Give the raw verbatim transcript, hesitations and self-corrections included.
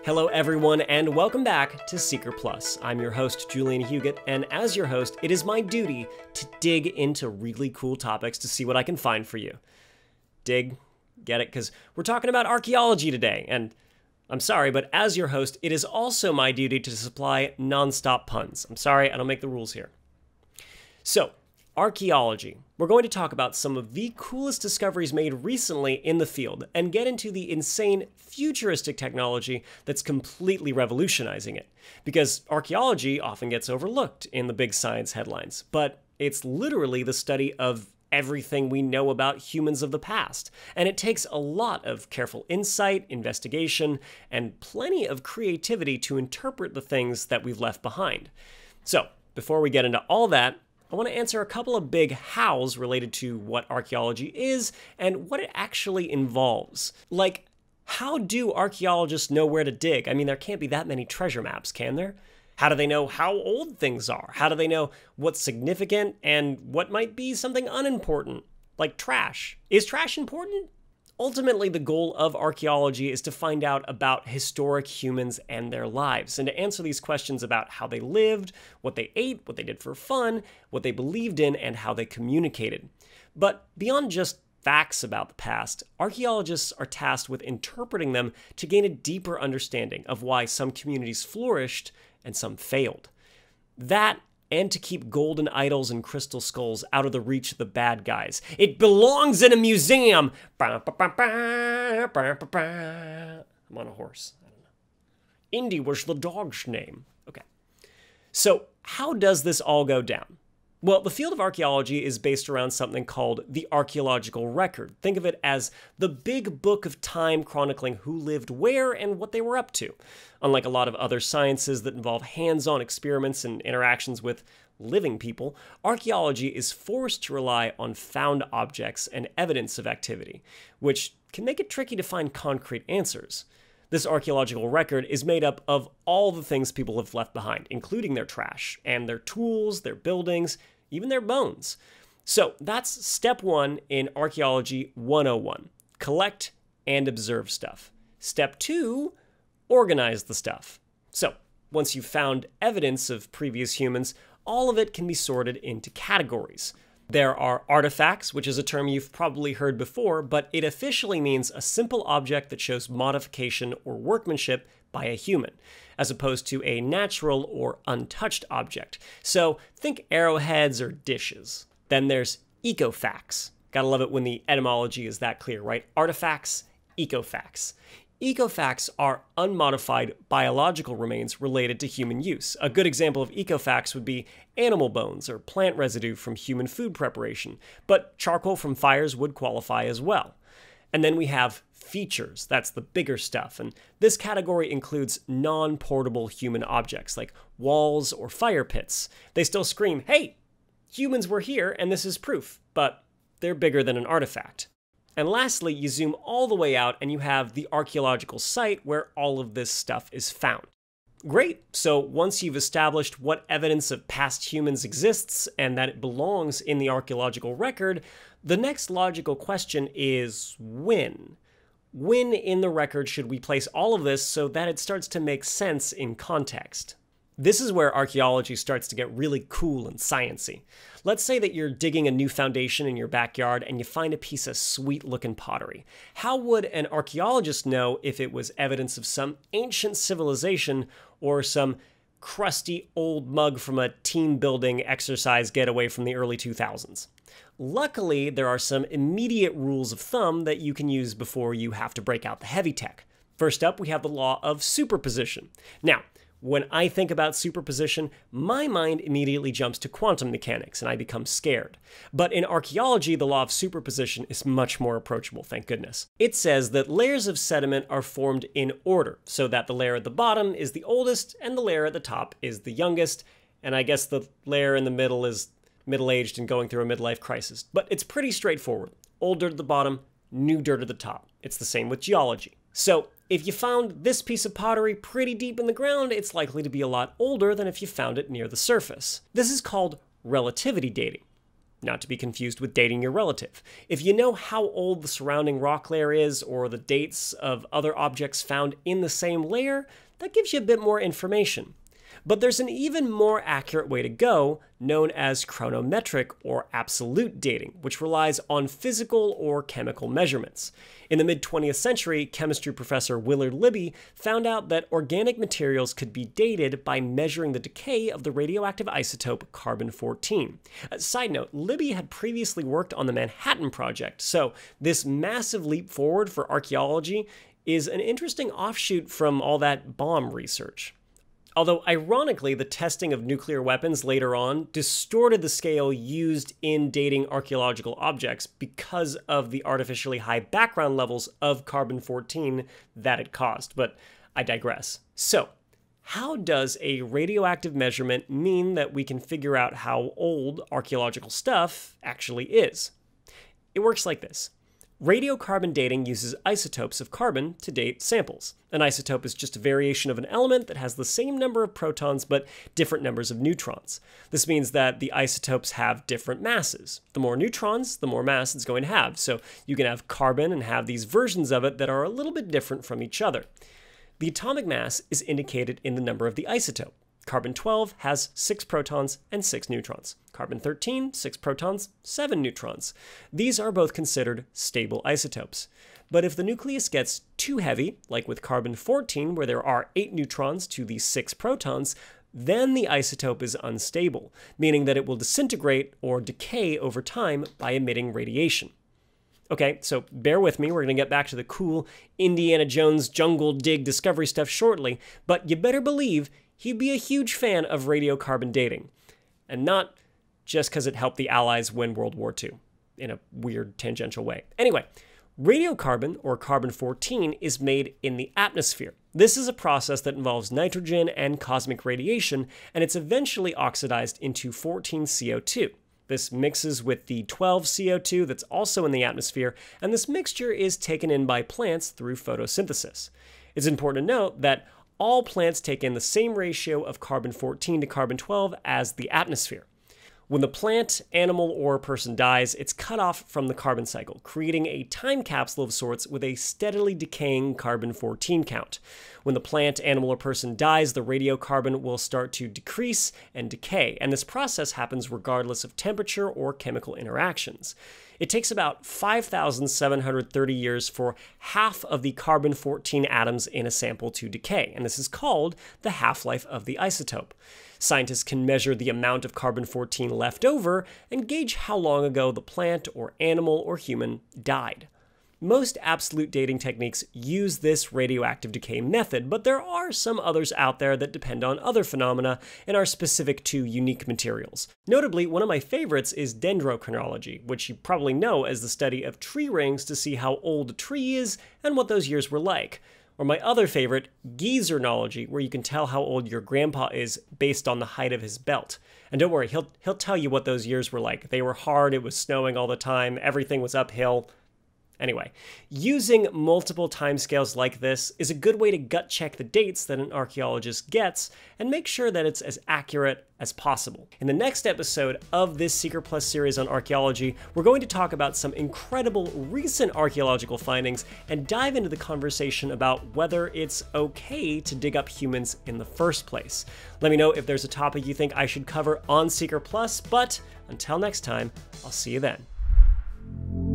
Hello everyone and welcome back to Seeker Plus. I'm your host, Julian Huguet, and as your host, it is my duty to dig into really cool topics to see what I can find for you. Dig? Get it? Because we're talking about archaeology today, and I'm sorry, but as your host, it is also my duty to supply non-stop puns. I'm sorry, I don't make the rules here. So, archaeology. We're going to talk about some of the coolest discoveries made recently in the field and get into the insane futuristic technology that's completely revolutionizing it. Because archaeology often gets overlooked in the big science headlines, but it's literally the study of everything we know about humans of the past. And it takes a lot of careful insight, investigation, and plenty of creativity to interpret the things that we've left behind. So, before we get into all that, I want to answer a couple of big hows related to what archaeology is and what it actually involves. Like, how do archaeologists know where to dig? I mean, there can't be that many treasure maps, can there? How do they know how old things are? How do they know what's significant and what might be something unimportant, like trash? Is trash important? Ultimately, the goal of archaeology is to find out about historic humans and their lives, and to answer these questions about how they lived, what they ate, what they did for fun, what they believed in, and how they communicated. But beyond just facts about the past, archaeologists are tasked with interpreting them to gain a deeper understanding of why some communities flourished and some failed. That, and to keep golden idols and crystal skulls out of the reach of the bad guys. It belongs in a museum! I'm on a horse. I don't know. Indy was the dog's name. Okay. So, how does this all go down? Well, the field of archaeology is based around something called the archaeological record. Think of it as the big book of time chronicling who lived where and what they were up to. Unlike a lot of other sciences that involve hands-on experiments and interactions with living people, archaeology is forced to rely on found objects and evidence of activity, which can make it tricky to find concrete answers. This archaeological record is made up of all the things people have left behind, including their trash, and their tools, their buildings, even their bones. So that's step one in Archaeology one oh one. Collect and observe stuff. Step two, organize the stuff. So once you've found evidence of previous humans, all of it can be sorted into categories. There are artifacts, which is a term you've probably heard before, but it officially means a simple object that shows modification or workmanship by a human, as opposed to a natural or untouched object. So think arrowheads or dishes. Then there's ecofacts. Gotta love it when the etymology is that clear, right? Artifacts, ecofacts. Ecofacts are unmodified biological remains related to human use. A good example of ecofacts would be animal bones or plant residue from human food preparation, but charcoal from fires would qualify as well. And then we have features, that's the bigger stuff, and this category includes non-portable human objects like walls or fire pits. They still scream, hey, humans were here and this is proof, but they're bigger than an artifact. And lastly, you zoom all the way out and you have the archaeological site where all of this stuff is found. Great, so once you've established what evidence of past humans exists and that it belongs in the archaeological record, the next logical question is when? When in the record should we place all of this so that it starts to make sense in context? This is where archaeology starts to get really cool and sciencey. Let's say that you're digging a new foundation in your backyard and you find a piece of sweet-looking pottery. How would an archaeologist know if it was evidence of some ancient civilization or some crusty old mug from a team-building exercise getaway from the early two thousands? Luckily, there are some immediate rules of thumb that you can use before you have to break out the heavy tech. First up, we have the law of superposition. Now, when I think about superposition, my mind immediately jumps to quantum mechanics and I become scared. But in archaeology, the law of superposition is much more approachable, thank goodness. It says that layers of sediment are formed in order, so that the layer at the bottom is the oldest and the layer at the top is the youngest, and I guess the layer in the middle is middle-aged and going through a midlife crisis. But it's pretty straightforward. Old dirt at the bottom, new dirt at the top. It's the same with geology. So, if you found this piece of pottery pretty deep in the ground, it's likely to be a lot older than if you found it near the surface. This is called relativity dating. not to be confused with dating your relative. If you know how old the surrounding rock layer is, or the dates of other objects found in the same layer, that gives you a bit more information. But there's an even more accurate way to go, known as chronometric or absolute dating, which relies on physical or chemical measurements. In the mid twentieth century, chemistry professor Willard Libby found out that organic materials could be dated by measuring the decay of the radioactive isotope carbon fourteen. A side note, Libby had previously worked on the Manhattan Project, so this massive leap forward for archaeology is an interesting offshoot from all that bomb research. Although, ironically, the testing of nuclear weapons later on distorted the scale used in dating archaeological objects because of the artificially high background levels of carbon fourteen that it caused. But I digress. So, how does a radioactive measurement mean that we can figure out how old archaeological stuff actually is? It works like this. Radiocarbon dating uses isotopes of carbon to date samples. An isotope is just a variation of an element that has the same number of protons but different numbers of neutrons. This means that the isotopes have different masses. The more neutrons, the more mass it's going to have. So you can have carbon and have these versions of it that are a little bit different from each other. The atomic mass is indicated in the number of the isotope. Carbon twelve has six protons and six neutrons. Carbon thirteen, six protons, seven neutrons. These are both considered stable isotopes. But if the nucleus gets too heavy, like with carbon fourteen, where there are eight neutrons to the six protons, then the isotope is unstable, meaning that it will disintegrate or decay over time by emitting radiation. Okay, so bear with me, we're going to get back to the cool Indiana Jones jungle dig discovery stuff shortly, but you better believe he'd be a huge fan of radiocarbon dating. And not just because it helped the Allies win World War Two in a weird tangential way. Anyway, radiocarbon, or carbon fourteen, is made in the atmosphere. This is a process that involves nitrogen and cosmic radiation, and it's eventually oxidized into fourteen C O two. This mixes with the twelve C O two that's also in the atmosphere, and this mixture is taken in by plants through photosynthesis. It's important to note that all plants take in the same ratio of carbon fourteen to carbon twelve as the atmosphere. When the plant, animal, or person dies, it's cut off from the carbon cycle, creating a time capsule of sorts with a steadily decaying carbon fourteen count. When the plant, animal, or person dies, the radiocarbon will start to decrease and decay, and this process happens regardless of temperature or chemical interactions. It takes about five thousand seven hundred thirty years for half of the carbon fourteen atoms in a sample to decay, and this is called the half-life of the isotope. Scientists can measure the amount of carbon fourteen left over and gauge how long ago the plant or animal or human died. Most absolute dating techniques use this radioactive decay method, but there are some others out there that depend on other phenomena and are specific to unique materials. Notably, one of my favorites is dendrochronology, which you probably know as the study of tree rings to see how old a tree is and what those years were like. Or my other favorite, geezernology, where you can tell how old your grandpa is based on the height of his belt. And don't worry, he'll, he'll tell you what those years were like. They were hard, it was snowing all the time, everything was uphill. Anyway, using multiple timescales like this is a good way to gut check the dates that an archaeologist gets and make sure that it's as accurate as possible. In the next episode of this Seeker Plus series on archaeology, we're going to talk about some incredible recent archaeological findings and dive into the conversation about whether it's okay to dig up humans in the first place. Let me know if there's a topic you think I should cover on Seeker Plus, but until next time, I'll see you then.